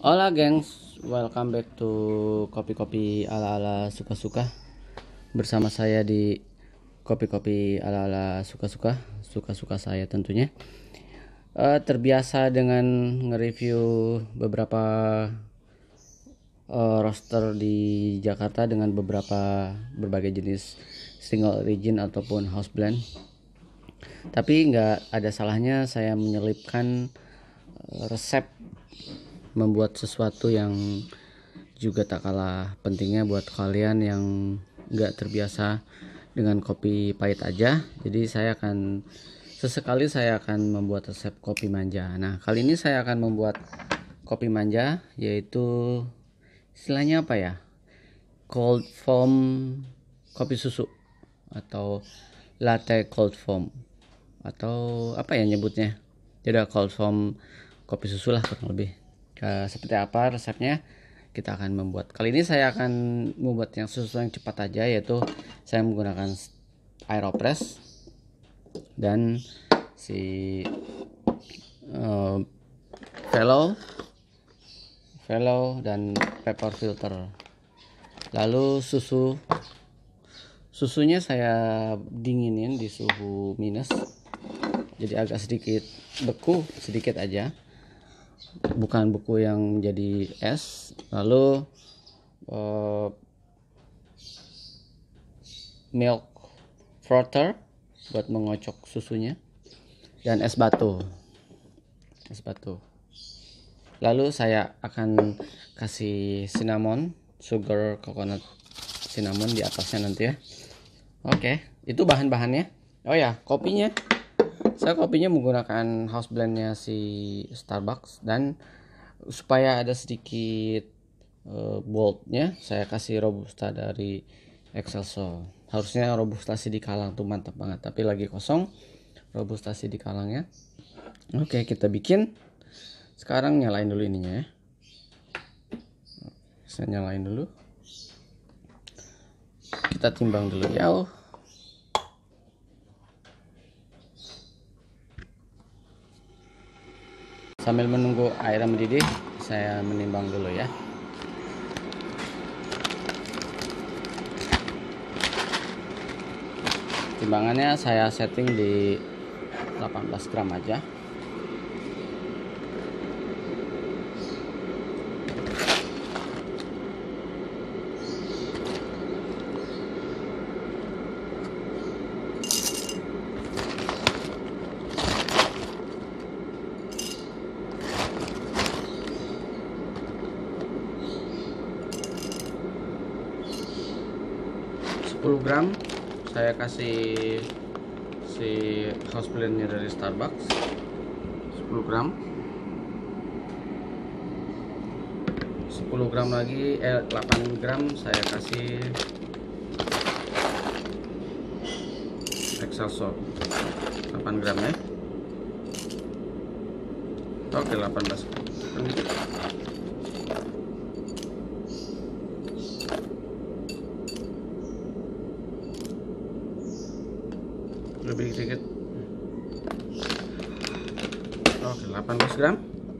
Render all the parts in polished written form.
Hola gengs, welcome back to kopi-kopi ala-ala suka-suka. Bersama saya di kopi-kopi ala-ala suka-suka saya tentunya. Terbiasa dengan nge-review beberapa roaster di Jakarta dengan berbagai jenis single origin ataupun house blend. Tapi nggak ada salahnya saya menyelipkan resep membuat sesuatu yang juga tak kalah pentingnya buat kalian yang nggak terbiasa dengan kopi pahit aja. Jadi sesekali saya akan membuat resep kopi manja. Nah, kali ini saya akan membuat kopi manja, yaitu istilahnya apa ya, cold foam kopi susu atau latte cold foam, atau apa ya nyebutnya, jadi cold foam kopi susu lah kurang lebih. Seperti apa resepnya kita akan membuat. Kali ini saya akan membuat yang sesuatu yang cepat aja, yaitu saya menggunakan aeropress dan si Velo dan paper filter. Lalu susunya saya dinginin di suhu minus, jadi agak sedikit beku, sedikit aja, bukan beku yang menjadi es. Lalu milk frother buat mengocok susunya, dan es batu. Lalu saya akan kasih cinnamon, sugar coconut cinnamon di atasnya nanti ya. Oke, itu bahan-bahannya. Oh ya, kopinya saya menggunakan house blendnya si Starbucks, dan supaya ada sedikit boldnya saya kasih robusta dari Excelso. Harusnya robusta di kalang tuh mantap banget, tapi lagi kosong robusta di kalangnya. Oke, kita bikin. Sekarang nyalain dulu ininya ya. Saya nyalain dulu. Kita timbang dulu ya. Sambil menunggu air mendidih, saya menimbang dulu ya. Timbangannya saya setting di 18 gram aja. Gram saya kasih si house blendnya dari Starbucks 10 gram 10 gram lagi 8 gram saya kasih Excelso 8 gram ya. Oke, 18 gram. Lebih sedikit. Oke, 18 gram.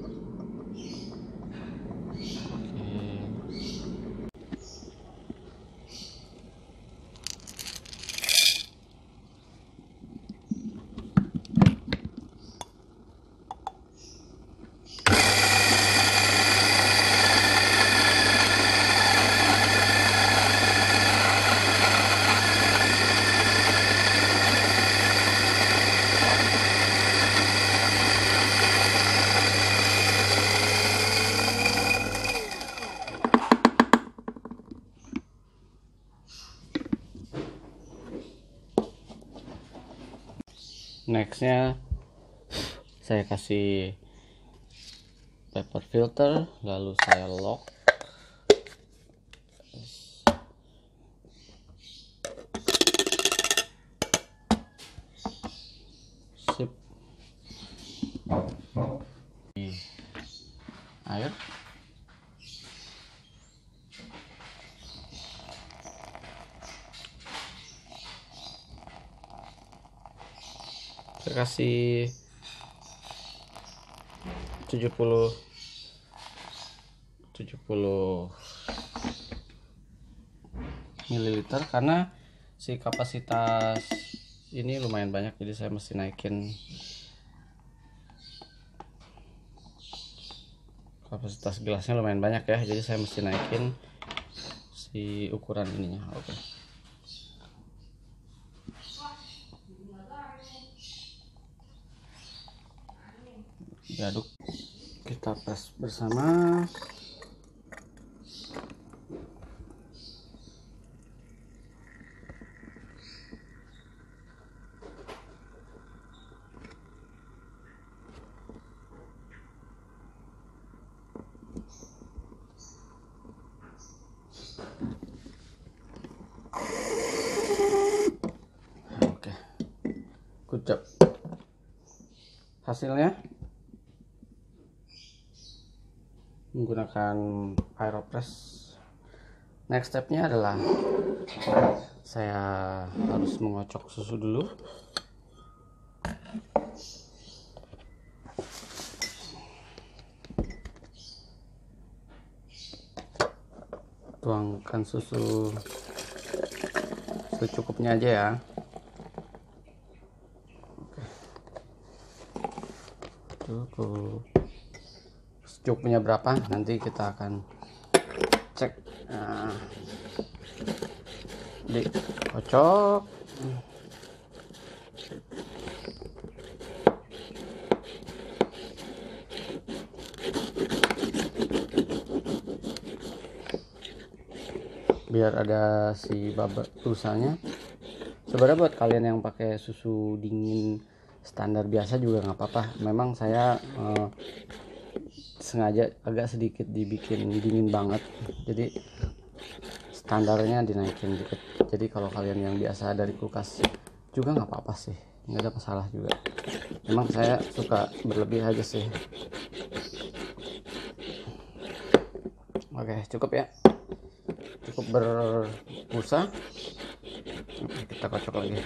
Nextnya saya kasih paper filter, lalu saya lock. Sip. Air. Saya kasih 70 70 ml karena si kapasitas ini lumayan banyak, jadi saya mesti naikin kapasitas gelasnya lumayan banyak ya, jadi saya mesti naikin si ukuran ininya. Oke. Diaduk, kita press bersama. Oke, good job. Hasilnya menggunakan Aeropress. Next stepnya adalah saya harus mengocok susu dulu. Tuangkan susu secukupnya aja ya. Oke. Cukup. Secukupnya berapa nanti kita akan cek. Nah, dikocok. Biar ada si busanya. Sebenarnya buat kalian yang pakai susu dingin standar biasa juga nggak apa-apa. Memang saya sengaja agak sedikit dibikin dingin banget, jadi standarnya dinaikin dikit. Jadi kalau kalian yang biasa dari kulkas juga nggak apa-apa sih, nggak ada masalah juga. Memang saya suka berlebih aja sih. Oke, cukup ya, cukup berbusa. Kita kocok lagi.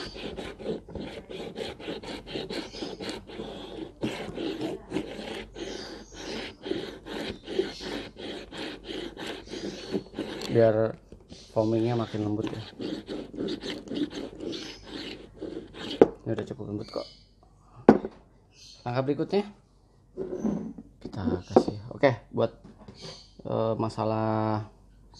Biar foamingnya makin lembut ya. Ini udah cukup lembut kok. Langkah berikutnya kita kasih. Oke, buat masalah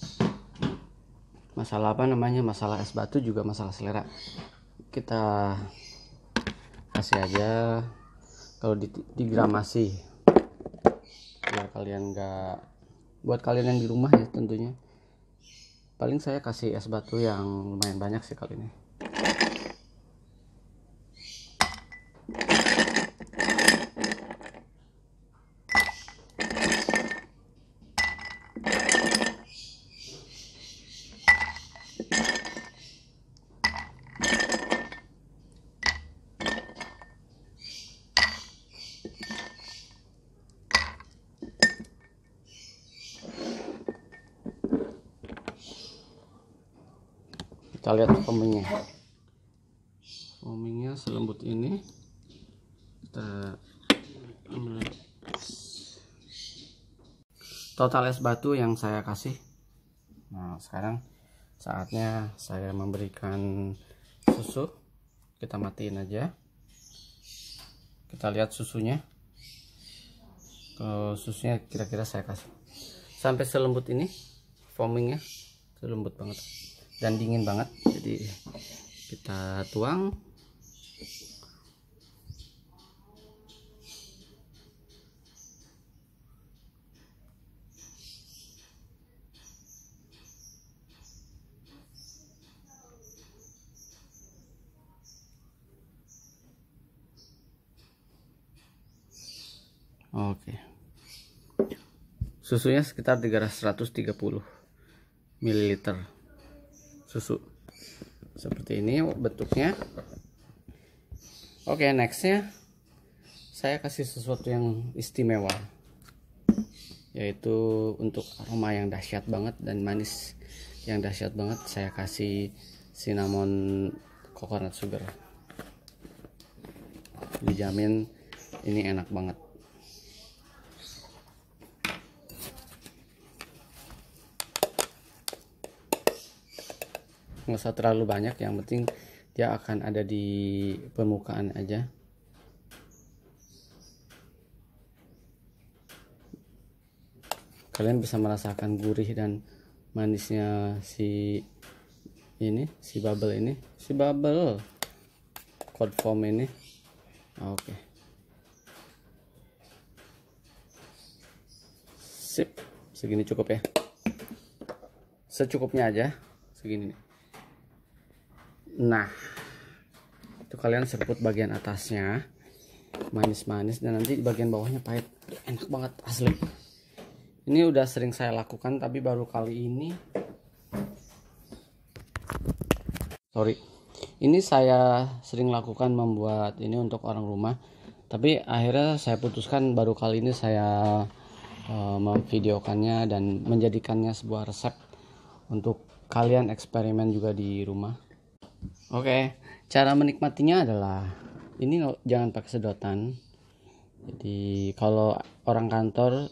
apa namanya, masalah es batu juga masalah selera, kita kasih aja kalau digramasi, biar kalian nggak, buat kalian yang di rumah ya tentunya. Paling saya kasih es batu yang lumayan banyak sih kali ini. Kita lihat foamingnya selembut ini. Kita total es batu yang saya kasih. Nah, sekarang saatnya saya memberikan susu. Kita matiin aja. Kita lihat susunya. Kalau susunya kira-kira saya kasih sampai selembut ini, foamingnya selembut banget dan dingin banget. Jadi kita tuang. Oke. Susunya sekitar 130 ml susu. Seperti ini bentuknya. Oke, nextnya saya kasih sesuatu yang istimewa, yaitu untuk aroma yang dahsyat banget dan manis yang dahsyat banget. Saya kasih cinnamon coconut sugar. Dijamin ini enak banget. nggak usah terlalu banyak, yang penting dia akan ada di permukaan aja. Kalian bisa merasakan gurih dan manisnya si bubble cold foam ini. Oke. Sip, segini cukup ya. Secukupnya aja, segini nih. Nah, itu kalian seruput bagian atasnya manis-manis, dan nanti di bagian bawahnya pahit. Enak banget asli. Ini udah sering saya lakukan, tapi baru kali ini ini saya sering lakukan membuat ini untuk orang rumah, tapi akhirnya saya putuskan baru kali ini saya memvideokannya dan menjadikannya sebuah resep untuk kalian eksperimen juga di rumah. Oke, cara menikmatinya adalah ini, jangan pakai sedotan. Jadi kalau orang kantor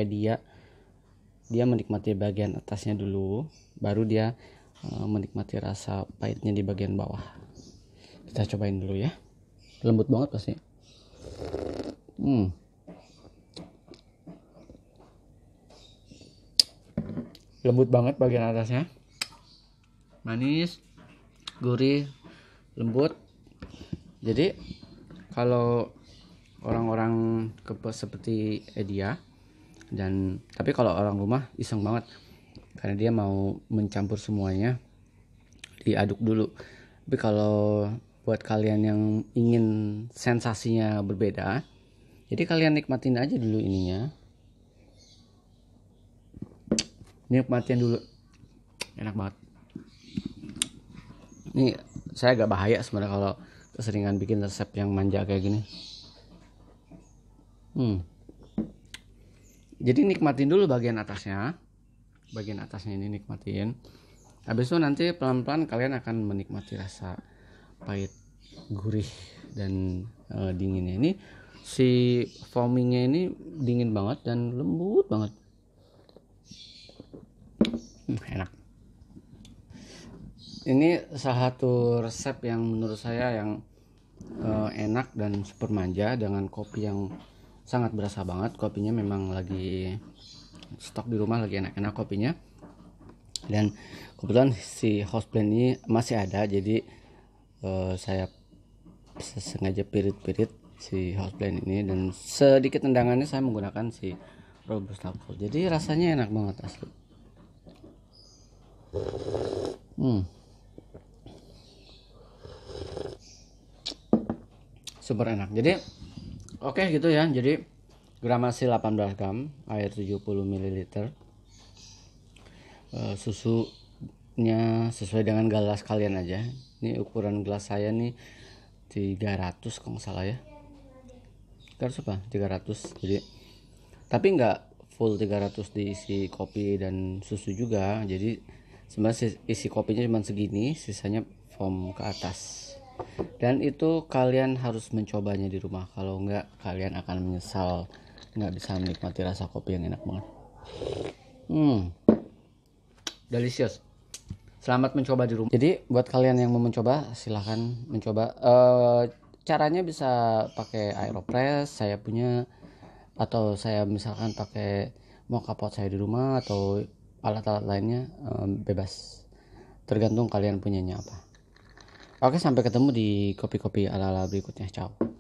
dia menikmati bagian atasnya dulu, baru dia menikmati rasa pahitnya di bagian bawah. Kita cobain dulu ya. Lembut banget pasti. Lembut banget bagian atasnya, manis, gurih, lembut. Jadi kalau orang-orang seperti Edia, tapi kalau orang rumah iseng banget, karena dia mau mencampur semuanya, diaduk dulu. Tapi kalau buat kalian yang ingin sensasinya berbeda, jadi kalian nikmatin aja dulu ininya. Nikmatin dulu, enak banget. Ini saya agak bahaya sebenarnya kalau keseringan bikin resep yang manja kayak gini. Jadi nikmatin dulu bagian atasnya ini nikmatin. Habis itu nanti pelan-pelan kalian akan menikmati rasa pahit, gurih, dan dinginnya. Ini si foamingnya ini dingin banget dan lembut banget. Enak. Ini salah satu resep yang menurut saya yang enak dan super manja, dengan kopi yang sangat berasa banget. Kopinya memang lagi stok di rumah, lagi enak-enak kopinya. Dan kebetulan si house blend ini masih ada, jadi saya sengaja pirit-pirit si house blend ini, dan sedikit tendangannya saya menggunakan si robusta cold. Jadi rasanya enak banget asli. Super enak. Jadi oke gitu ya. Jadi gramasi 18 gram, air 70 ml, susunya sesuai dengan gelas kalian aja. Ini ukuran gelas saya nih 300 kalau nggak salah ya. 300. Jadi tapi nggak full 300 diisi kopi dan susu juga. Jadi sebenarnya isi kopinya cuma segini, sisanya foam ke atas. Dan itu kalian harus mencobanya di rumah. Kalau enggak, kalian akan menyesal nggak bisa menikmati rasa kopi yang enak banget. Delicious. Selamat mencoba di rumah. Jadi buat kalian yang mau mencoba, silahkan mencoba. Caranya bisa pakai Aeropress saya punya, atau saya misalkan pakai mocha pot saya di rumah, atau alat-alat lainnya, bebas, tergantung kalian punyanya apa. Oke, sampai ketemu di kopi-kopi ala-ala berikutnya. Ciao.